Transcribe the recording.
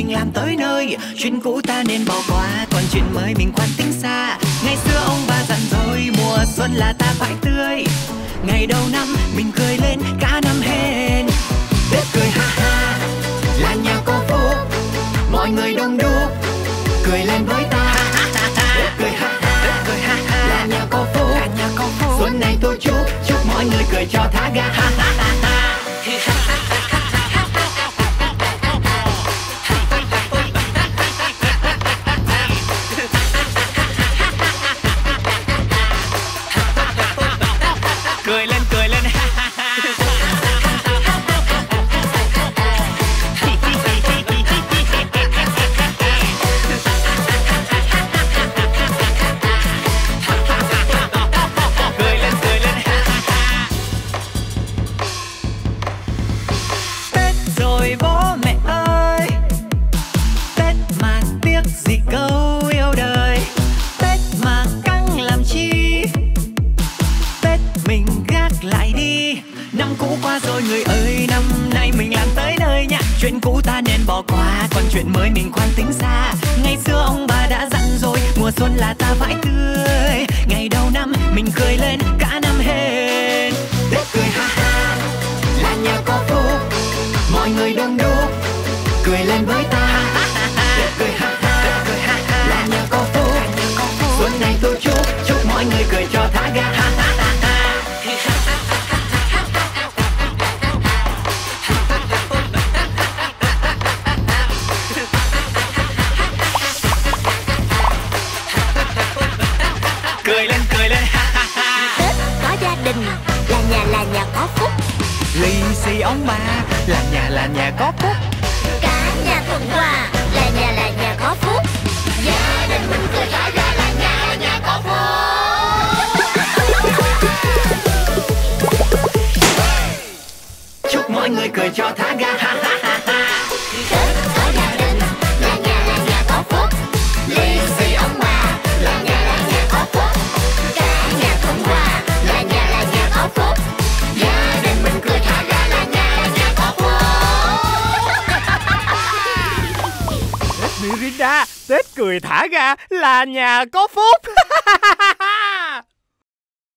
mình làm tới nơi. Chuyện cũ ta nên bỏ qua, còn chuyện mới mình khoan tính xa. Ngày xưa ông bà dặn rồi, mùa xuân là ta phải tươi. Ngày đầu năm mình cười lên cả năm hên. Tết cười ha ha là nhà có phúc, mọi người đông đúc cười lên với ta. Tết cười ha ha là nhà có phúc, xuân này tôi chúc mọi người cười cho thả ga. Cười lên Tết rồi bố mẹ ơi, Tết mà tiếc gì câu yêu đời, Tết mà căng làm chi, Tết mình gác lại đi. Năm cũ qua rồi người ơi, năm nay mình làm tới nơi nhá. Chuyện cũ ta nên bỏ qua, còn chuyện mới mình khoan tính xa. Ngày xưa ông bà đã dặn rồi, mùa xuân là ta phải tươi. Ngày đầu năm mình cười lên cả năm hên. Tết cười ha ha là nhà có phúc, mọi người đông đúc cười lên với ta. Tết cười ha ha là nhà có phúc, xuân này tôi chúc mọi người cười cho thả ga. Cười lên Tết có gia đình là nhà có phúc, lì xì ông bà là nhà có phúc, cả nhà thuận hòa là nhà có phúc, gia đình mình cười thả ga là nhà có phúc. chúc mọi người cười cho thả ga. Tết có gia đình là nhà có phúc, lì xì ông bà là nhà có phúc, cả nhà thuận hòa là nhà có phúc, gia đình mình cười thả ga là nhà có phúc. Tết Mirinda, Tết cười thả ga là nhà có phúc.